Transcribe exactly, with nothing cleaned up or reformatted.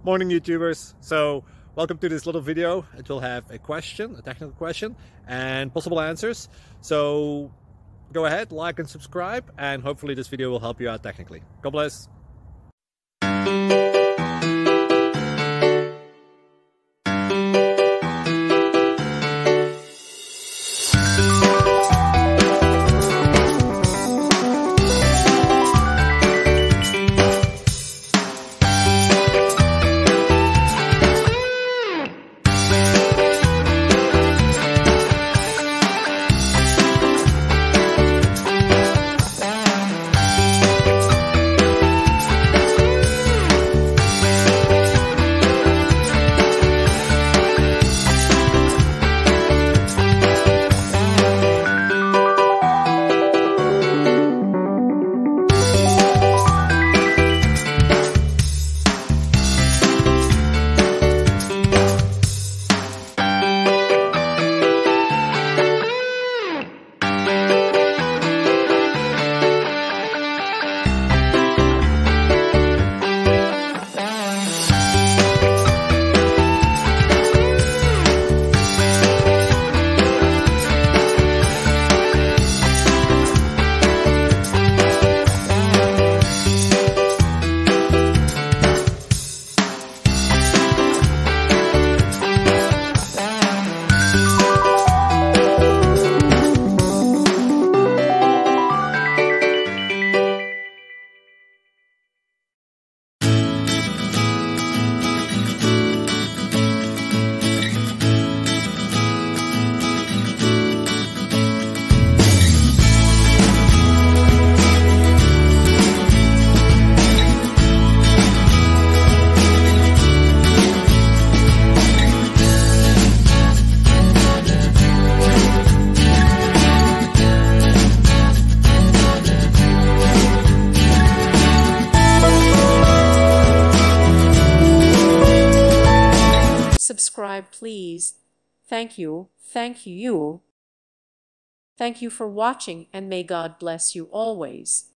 Morning YouTubers. So welcome to this little video. It will have a question, a technical question, and possible answers. So go ahead, like and subscribe, and hopefully this video will help you out technically. God bless. Subscribe, please. Thank you, thank you. Thank you for watching, and may God bless you always.